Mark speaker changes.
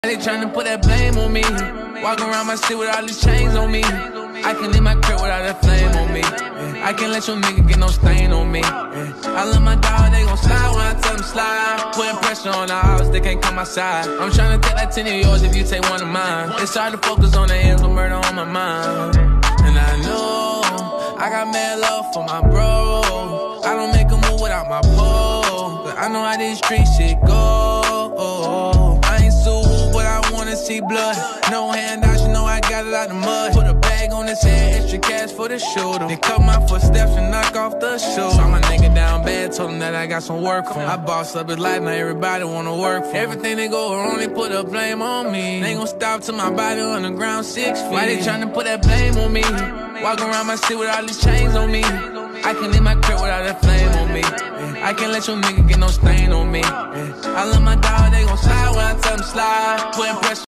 Speaker 1: They tryna put that blame on me. Walking around my city with all these chains on me. I can leave my crib without a flame on me. I can't let your nigga get no stain on me. I love my dog, they gon' slide when I tell them slide. Putting pressure on the house, they can't come outside. I'm tryna take like 10 of yours if you take one of mine. It's hard to focus on the ends with murder on my mind. And I know I got mad love for my bro. I don't make a move without my pole. But I know how these street shit go. I ain't sued, but I wanna see blood. No handouts, you know I got it out the mud. Put a bag on his head, extra cash for the shooter. They cut my footsteps and knock off the shoe. Saw my nigga down bad, told him that I got some work for him. I bossed up his life, now everybody wanna work for him. Everything they go wrong, they put a blame on me. They ain't gon' stop till my body on the ground 6 feet. Why they tryna put that blame on me? Walking around my city with all these chains on me. I can leave my crib without a flame on me. I can't let your nigga get no stain on me. I love my dog, they gon' slide when I tell them slide. Putting pressure